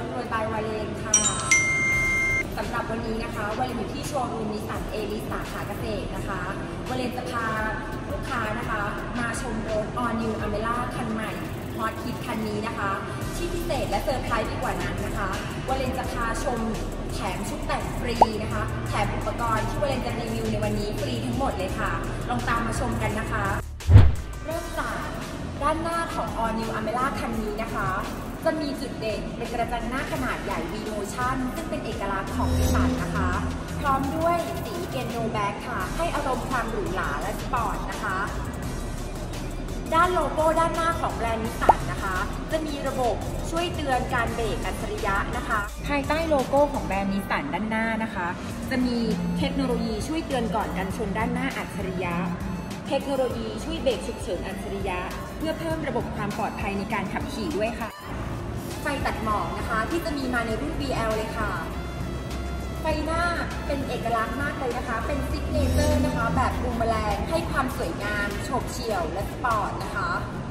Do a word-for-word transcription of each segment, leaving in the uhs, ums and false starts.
แล้วรวยบายวาเลนค่ะสำหรับวันนี้นะคะวาเลนอยู่ที่โชว์รูมนิสสันเอลิสสาขาเกษตรนะคะวาเลนจะพาลูกค้านะคะมาชมรถ All New Almera คันใหม่ฮอตฮิตคันนี้นะคะที่พิเศษและเซอร์ไพรส์ไปกว่านั้นนะคะวาเลนจะพาชมแถมชุดแต่งฟรีนะคะแถมอุปกรณ์ที่วาเลนจะรีวิวในวันนี้ฟรีทั้งหมดเลยค่ะลองตามมาชมกันนะคะเริ่มจากด้านหน้าของ All New Almera คันนี้นะคะจะมีจุดเด่นเป็นกระจังหน้าขนาดใหญ่ V-Motion ซึ่งเป็นเอกลักษณ์ของนิสสันนะคะพร้อมด้วยสีเกนโนแบ็กค่ะให้อารมณ์ความหรูหราและสปอร์ตนะคะด้านโลโก้ด้านหน้าของแบรนด์นิสสันนะคะจะมีระบบช่วยเตือนการเบรกอัจฉริยะนะคะภายใต้โลโก้ของแบรนด์นิสสันด้านหน้านะคะจะมีเทคโนโลยีช่วยเตือนก่อนการชนด้านหน้าอัจฉริยะเทคโนโลยีช่วยเบรกฉุกเฉินอัจฉริยะเพื่อเพิ่มระบบความปลอดภัยในการขับขี่ด้วยค่ะไฟตัดหมอกนะคะที่จะมีมาในรุ่น บี แอล เลยค่ะไฟหน้าเป็นเอกลักษณ์มากเลยนะคะเป็นซิกเนเจอร์นะคะแบบบูมแมลงให้ความสวยงามโฉบเฉี่ยวและสปอร์ตนะคะ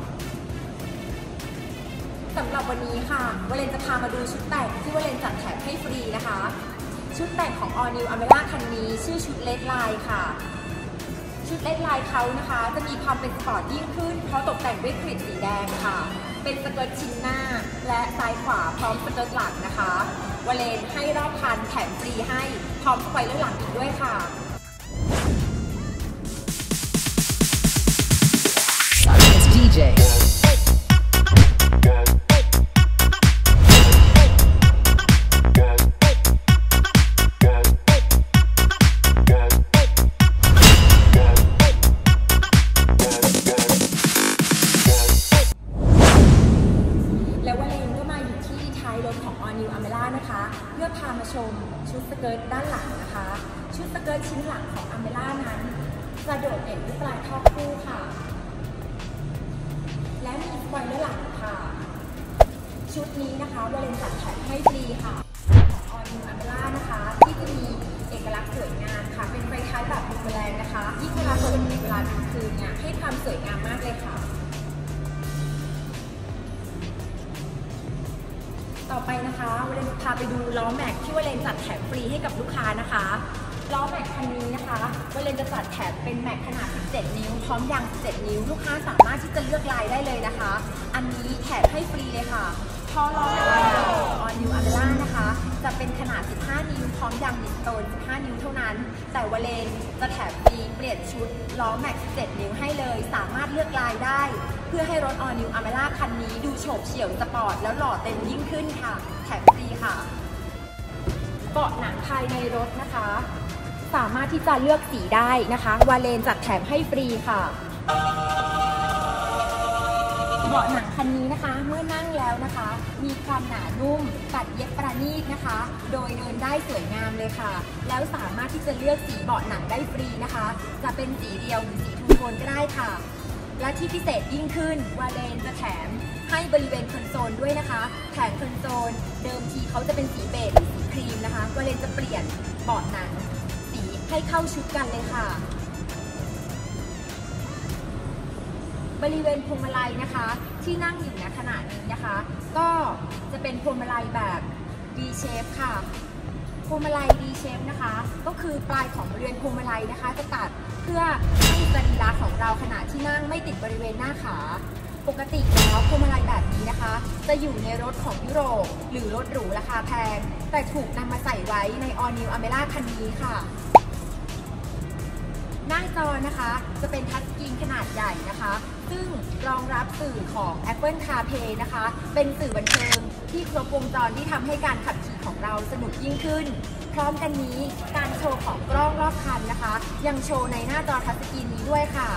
สำหรับวันนี้ค่ะวาเลนจะพามาดูชุดแต่งที่วาเลนจัดแถมให้ฟรีนะคะชุดแต่งของ All New Almera คันนี้ชื่อชุดเลดไลน์ค่ะชุดเลดไลน์เขานะคะจะมีความเป็นสปอร์ตยิ่งขึ้นเพราะตกแต่งด้วยกริดสีแดงค่ะเป็นสเกิร์ตชิ้นหน้าและซ้ายขวาพร้อมสเกิร์ตหลังนะคะวาเลนให้รอบคันแถมฟรีให้พร้อมสไปเลอร์หลังอีกด้วยค่ะดี เจของ All New Almera นะคะเพื่อพามาชมชุดสเกิร์ตด้านหลังนะคะชุดสเกิร์ตชิ้นหลังของ Almera นั้นจะโดดเด่นด้วยปลายท่อคู่ค่ะและมีสปอยเลอร์หลังค่ะชุดนี้นะคะวาเลนจัดแถมให้ฟรีค่ะของ All New Almera นะคะที่จะมีเอกลักษณ์สวยงามค่ะเป็นไฟท้ายแบบบูมแมลงนะคะยิ่งเวลาเปิดในเวลากลางคืนเนี่ยให้ความสวยงามมากเลยค่ะต่อไปนะคะวาเลนพาไปดูล้อแม็กที่วาเลนจัดแถมฟรีให้กับลูกค้านะคะล้อแม็กคันนี้นะคะวาเลนจะจัดแถมเป็นแม็กขนาดสิบเจ็ดนิ้วพร้อมยางสิบเจ็ดนิ้วลูกค้าสามารถที่จะเลือกลายได้เลยนะคะอันนี้แถมให้ฟรีเลยค่ะพอล้อแม็กของ All New Almera นะคะจะเป็นขนาดสิบห้านิ้วพร้อมยางดิสโตนสิบห้านิ้วเท่านั้นแต่วาเลนจะแถมฟรีเปลี่ยนชุดล้อแม็กสิบเจ็ดนิ้วให้เลยสามารถเลือกลายได้เพื่อให้รถ All New Almera คันนี้ดูโฉบเฉี่ยวสปอร์ตแล้วหล่อเต็มยิ่งขึ้นค่ะแถมฟรีค่ะเบาะหนังภายในรถนะคะสามารถที่จะเลือกสีได้นะคะวาเลนจัดแถมให้ฟรีค่ะเบาะหนังคันนี้นะคะเมื่อนั่งแล้วนะคะมีความหนานุ่มตัดเย็บประณีตนะคะโดยเดินได้สวยงามเลยค่ะแล้วสามารถที่จะเลือกสีเบาะหนังได้ฟรีนะคะจะเป็นสีเดียวหรือสีทูโทนก็ได้ค่ะและที่พิเศษยิ่งขึ้นวาเลนจะแถมให้บริเวณคอนโซลด้วยนะคะแถมคอนโซลเดิมทีเขาจะเป็นสีเบจหรือสีครีมนะคะวาเลนจะเปลี่ยนเบาะหนังสีให้เข้าชุดกันเลยค่ะบริเวณพวงมาลัยนะคะที่นั่งอยู่ณขณะนี้นะคะก็จะเป็นพวงมาลัยแบบ V shape ค่ะพวงมาลัย V shape นะคะก็คือปลายของบริเวณพวงมาลัยนะคะจะตัดเพื่อให้สรีระของเราขณะที่นั่งไม่ติดบริเวณหน้าขาปกติแล้วพวงมาลัยแบบนี้นะคะจะอยู่ในรถของยุโรปหรือรถหรูราคาแพงแต่ถูกนำมาใส่ไว้ใน All New Almera คันนี้ค่ะหน้าจอนะคะจะเป็นทัชสกรีนขนาดใหญ่นะคะซึ่งรองรับสื่อของ Apple CarPlay นะคะเป็นสื่อบันเทิงที่ครบวงจรที่ทำให้การขับขี่ของเราสนุกยิ่งขึ้นพร้อมกันนี้การโชว์ของกล้องรอบคันนะคะยังโชว์ในหน้าจอทัชสกรีนนี้ด้วยค่ะ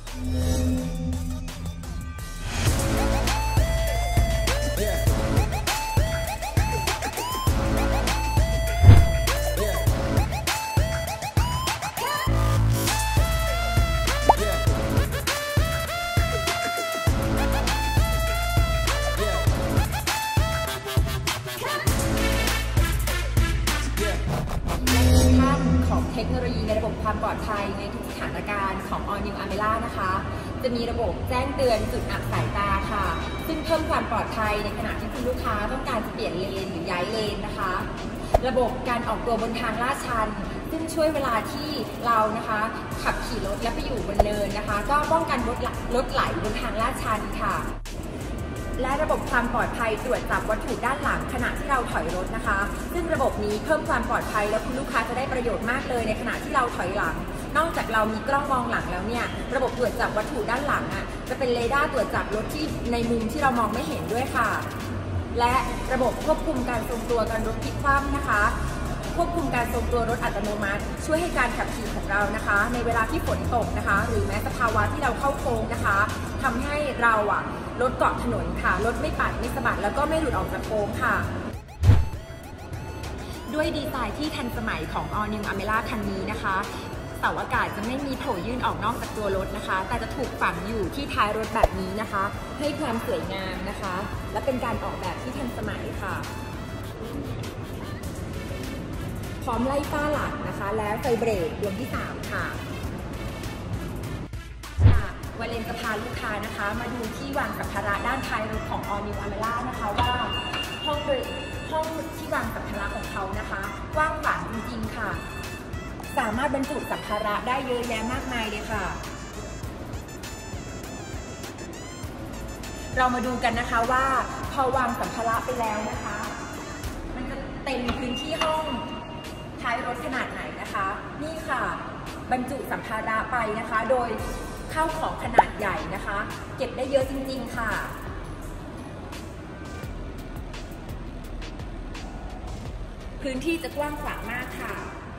เทคโนโลยีในระบบความปลอดภัยในทุกสถานการณ์ของ All New Almera นะคะจะมีระบบแจ้งเตือนจุดอับสายตาค่ะซึ่งเพิ่มพิ่มความปลอดภัยในขณะที่คุณลูกค้าต้องการจะเปลี่ยนเลนหรือย้ายเลนนะคะระบบการออกตัวบนทางลาดชันซึ่งช่วยเวลาที่เรานะคะขับขี่รถและไปอยู่บนเนินนะคะก็ป้องกันรถรถไหลบนทางลาดชันค่ะและระบบความปลอดภัยตรวจจับวัตถุด้านหลังขณะที่เราถอยรถนะคะซึ่งระบบนี้เพิ่มความปลอดภัยและคุณลูกค้าจะได้ประโยชน์มากเลยในขณะที่เราถอยหลังนอกจากเรามีกล้องมองหลังแล้วเนี่ยระบบตรวจจับวัตถุด้านหลังอ่ะจะเป็นเรดาร์ตรวจจับรถที่ในมุมที่เรามองไม่เห็นด้วยค่ะและระบบควบคุมการทรงตัวการรถพลิกคว่ำนะคะควบคุมการทรงตัวรถอัตโนมัติช่วยให้การขับขี่ของเรานะคะในเวลาที่ฝนตกนะคะหรือแม้สภาวะที่เราเข้าโค้งนะคะทำให้เราอ่ะรถเกาะถนนค่ะรถไม่ปัดไม่สะบัดแล้วก็ไม่หลุดออกจากโค้งค่ะด้วยดีไซน์ที่ทันสมัยของ All New Almera คันนี้นะคะเสาอากาศจะไม่มีโผล่ยื่นออกนอกจากตัวรถนะคะแต่จะถูกฝังอยู่ที่ท้ายรถแบบนี้นะคะให้ความสวยงามนะคะและเป็นการออกแบบที่ทันสมัยค่ะพร้อมไล่ฝ้าหลังนะคะและไฟเบรกดวงที่สามค่ะวาเลนจะพาลูกค้านะคะมาดูที่วางสัมภาระด้านท้ายรถของ All New Almera นะคะว่าห้องห้องที่วางสัมภาระของเขานะคะกว้างขวางจริงๆค่ะสามารถบรรจุสัมภาระได้เยอะแยะมากมายเลยค่ะเรามาดูกันนะคะว่าพอวางสัมภาระไปแล้วนะคะมันจะเต็มพื้นที่ห้องท้ายรถขนาดไหนนะคะนี่ค่ะบรรจุสัมภาระไปนะคะโดยข้าวของขนาดใหญ่นะคะเก็บได้เยอะจริงๆค่ะพื้นที่จะกว้างขวางมากค่ะ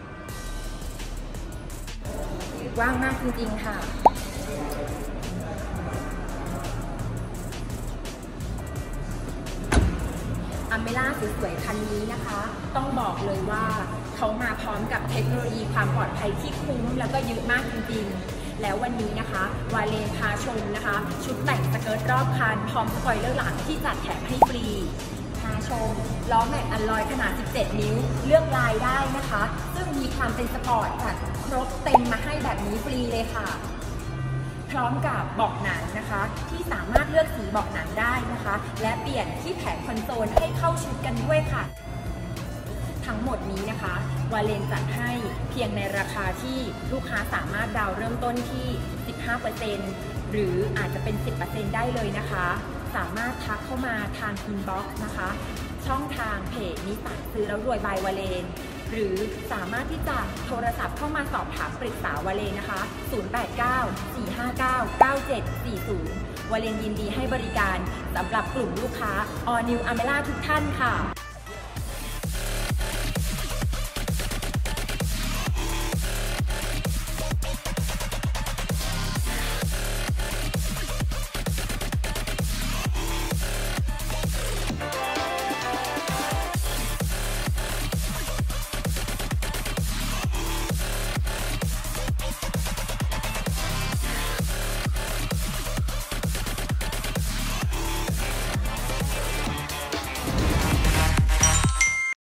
กว้างมากจริงๆค่ะอเมร่าสวยๆคันนี้นะคะต้องบอกเลยว่าเขามาพร้อมกับเทคโนโลยีความปลอดภัยที่คุ้มแล้วก็เยอะมากจริงๆแล้ววันนี้นะคะวาเลนพาชมนะคะชุดแต่งสเกิร์ตรอบคันพร้อมสปอยเลอร์หลังที่จัดแถมให้ฟรีพาชมล้อแม็กอัลลอยขนาดสิบเจ็ดนิ้วเลือกลายได้นะคะซึ่งมีความเป็นสปอร์ตค่ะครบเต็มมาให้แบบนี้ฟรีเลยค่ะพร้อมกับเบาะหนังนะคะที่สามารถเลือกสีเบาะหนังได้นะคะและเปลี่ยนที่แผงคอนโซลให้เข้าชุดกันด้วยค่ะทั้งหมดนี้นะคะวาเลนจัดให้เพียงในราคาที่ลูกค้าสามารถดาวน์เริ่มต้นที่ สิบห้าเปอร์เซ็นต์ หรืออาจจะเป็น สิบเปอร์เซ็นต์ ได้เลยนะคะสามารถทักเข้ามาทางอินบ็อกซ์นะคะช่องทางเพจนิสสันซื้อแล้วรวยบายวาเลนหรือสามารถที่จะโทรศัพท์เข้ามาสอบถามปรึกษาวาเลนนะคะศูนย์ แปด เก้า สี่ ห้า เก้า เก้า เจ็ด สี่ ศูนย์วาเลนยินดีให้บริการสำหรับกลุ่มลูกค้า All New Almera ทุกท่านค่ะ